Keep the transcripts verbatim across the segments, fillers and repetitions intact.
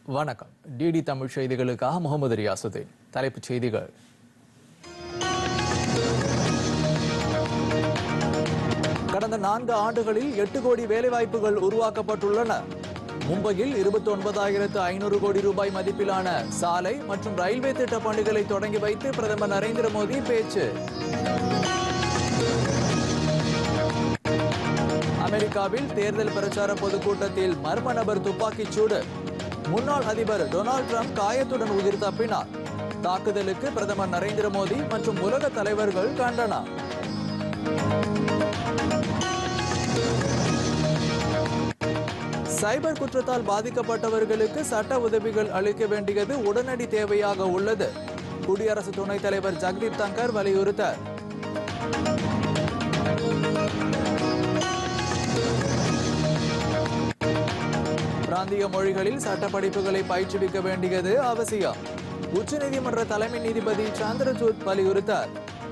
வணக்கம். டிடி தமிழ் செய்திகளுக்காக முகமது ரியாசுதீன். தலைப்புச் செய்திகள். கடந்த நான்கு ஆண்டுகளில் எட்டு கோடி வேலைவாய்ப்புகள் உருவாக்கப்பட்டுள்ளன. மும்பையில் இருபத்தி ஒன்பதாயிரத்து ஐநூறு கோடி ரூபாய் மதிப்பிலான சாலை மற்றும் ரயில்வே திட்ட பணிகளை தொடங்கி வைத்து பிரதமர் நரேந்திர மோடி பேச்சு. அமெரிக்காவில் தேர்தல் பிரச்சார பொதுக்கூட்டத்தில் மர்ம நபர் துப்பாக்கிச் சூடு. முன்னாள் அதிபர் டொனால்ட் ட்ரம்ப் காயத்துடன் உயிர் தப்பினார். தாக்குதலுக்கு பிரதமர் நரேந்திர மோடி மற்றும் உலக தலைவர்கள் கண்டனம். சைபர் குற்றத்தால் பாதிக்கப்பட்டவர்களுக்கு சட்ட உதவிகள் அளிக்க வேண்டியது உடனடி தேவையாக உள்ளது. குடியரசு துணைத் தலைவர் ஜெகதீப் தங்கர் வலியுறுத்தல். பிராந்திய மொழிகளில் சட்ட படிப்புகளை பயிற்றுவிக்க வேண்டியது அவசியம். உச்சநீதிமன்ற தலைமை நீதிபதி சந்திரசூட் வலியுறுத்தார்.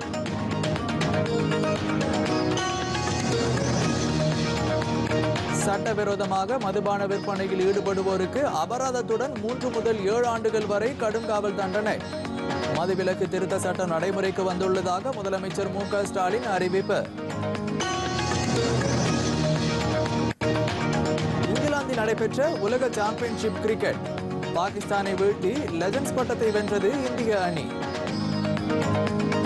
சட்டவிரோதமாக மதுபான விற்பனையில் ஈடுபடுவோருக்கு அபராதத்துடன் மூன்று முதல் ஏழு ஆண்டுகள் வரை கடுங்காவல் தண்டனை. மதுவிலக்கு திருத்த சட்டம் நடைமுறைக்கு வந்துள்ளதாக முதலமைச்சர் மு க ஸ்டாலின் அறிவிப்பு. இங்கிலாந்தில் நடைபெற்ற உலக சாம்பியன்ஷிப் கிரிக்கெட். பாகிஸ்தானை வீழ்த்தி லெஜண்ட்ஸ் பட்டத்தை வென்றது இந்திய அணி.